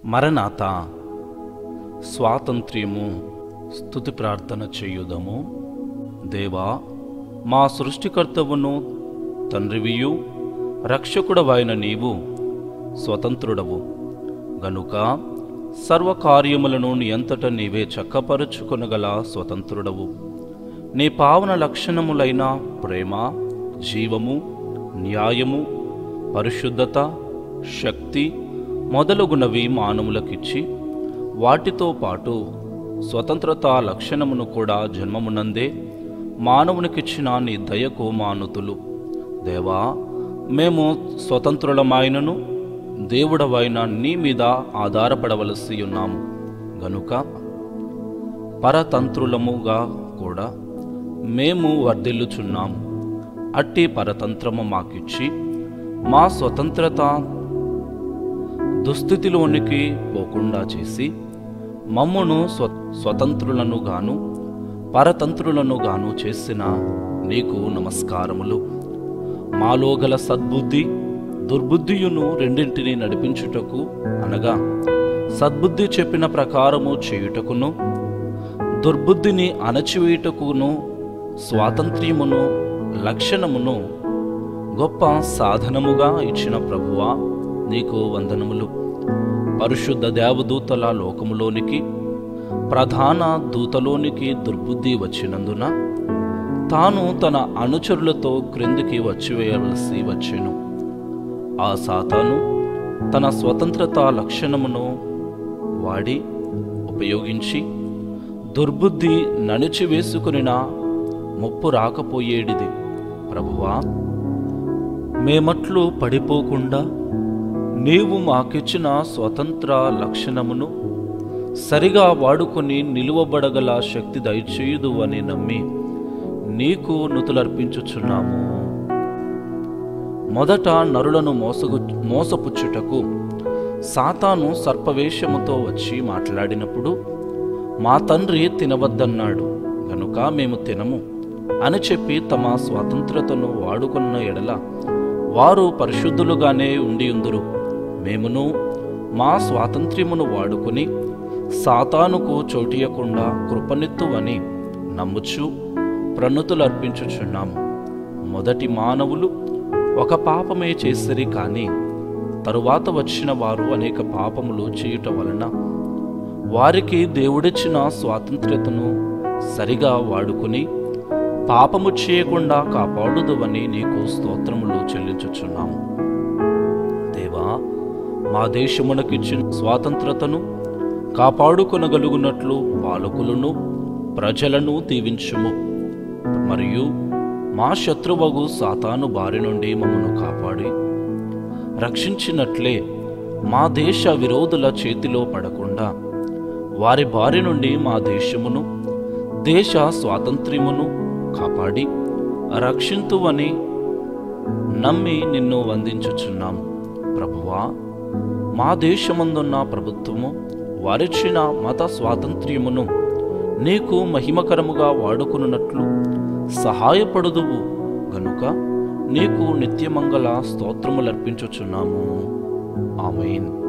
మరణాత స్వాతంత్ర్యము స్తుతి ప్రార్థన చేయుదము. దేవా, మా సృష్టికర్తవును తండ్రివియు రక్షకుడవైన నీవు స్వతంత్రుడవు గనుక సర్వకార్యములను నీ అంతట నీవే చక్కపరుచుకొనగల స్వతంత్రుడవు. నీ పావన లక్షణములైన ప్రేమ, జీవము, న్యాయము, పరిశుద్ధత, శక్తి మొదలగునవి మానవులకిచ్చి వాటితో పాటు స్వతంత్రత లక్షణమును కూడా జన్మమునందే మానవునికిచ్చిన నీ దయకు మానుతులు. దేవా, మేము స్వతంత్రులమైనను దేవుడవైన నీ మీద ఆధారపడవలసి ఉన్నాము గనుక పరతంత్రులముగా కూడా మేము వర్ధిల్లుచున్నాము. అట్టి పరతంత్రము మాకిచ్చి మా స్వతంత్రత దుస్థితిలోనికి పోకుండా చేసి మమ్మును స్వతంత్రులను గాను పరతంత్రులను గాను చేసిన నీకు నమస్కారములు. మాలో గల సద్బుద్ధి దుర్బుద్ధియును రెండింటినీ నడిపించుటకు అనగా సద్బుద్ధి చెప్పిన ప్రకారము చేయుటకును దుర్బుద్ధిని అణచివేయుటకును స్వాతంత్ర్యమును లక్షణమును గొప్ప సాధనముగా ఇచ్చిన ప్రభువా, నీకు వందనములు. పరిశుద్ధ దేవదూతల లోకములోనికి ప్రధాన దూతలోనికి దుర్బుద్ధి వచ్చినందున తాను తన అనుచరులతో క్రిందికి వచ్చివేయవలసి వచ్చెను. ఆ సాతాను తన స్వతంత్రత లక్షణమును వాడి ఉపయోగించి దుర్బుద్ధి నణిచివేసుకునిన ముప్పు రాకపోయేడిది. ప్రభువా, మేమట్లు పడిపోకుండా నీవు మాకిచ్చిన స్వతంత్ర లక్షణమును సరిగా వాడుకొని నిలువబడగల శక్తి దయచేయుదు అని నమ్మి నీకు నుతులర్పించుచున్నాము. మొదట నరులను మోసపుచ్చుటకు సాతాను సర్పవేషముతో వచ్చి మాట్లాడినప్పుడు మా తండ్రి తినవద్దన్నాడు గనుక మేము తినము అని చెప్పి తమ స్వాతంత్రతను వాడుకున్న ఎడల వారు పరిశుద్ధులుగానే ఉండియుందురు. మేమును మా స్వాతంత్ర్యమును వాడుకొని సాతానుకు చోటియకుండా కృపనెత్తువని నమ్ముచు ప్రణుతులర్పించుచున్నాము. మొదటి మానవులు ఒక పాపమే చేసిరి, కానీ తరువాత వచ్చిన వారు అనేక పాపములు చేయుట వలన వారికి దేవుడిచ్చిన స్వాతంత్ర్యతను సరిగా వాడుకుని పాపము చేయకుండా కాపాడుదువని నీకు స్తోత్రములు చెల్లించుచున్నాము. దేవా, మా దేశమునకిచ్చిన స్వాతంత్రతను కాపాడుకొనగలుగునట్లు పాలకులను ప్రజలను దీవించుము. మరియు మా శత్రువగు సాతాను బారి నుండి మమ్మను కాపాడి రక్షించినట్లే మా దేశ విరోధుల చేతిలో పడకుండా వారి బారి నుండి మా దేశమును దేశ స్వాతంత్ర్యమును కాపాడి రక్షింతువని నమ్మి నిన్ను వందించుచున్నాము. ప్రభువా, మా దేశమందున్న ప్రభుత్వము వారిచ్చిన మత స్వాతంత్ర్యమును నీకు మహిమకరముగా వాడుకున్నట్లు సహాయపడుదువు గనుక నీకు నిత్యమంగళ స్తోత్రములర్పించుచున్నాము. ఆమేన్.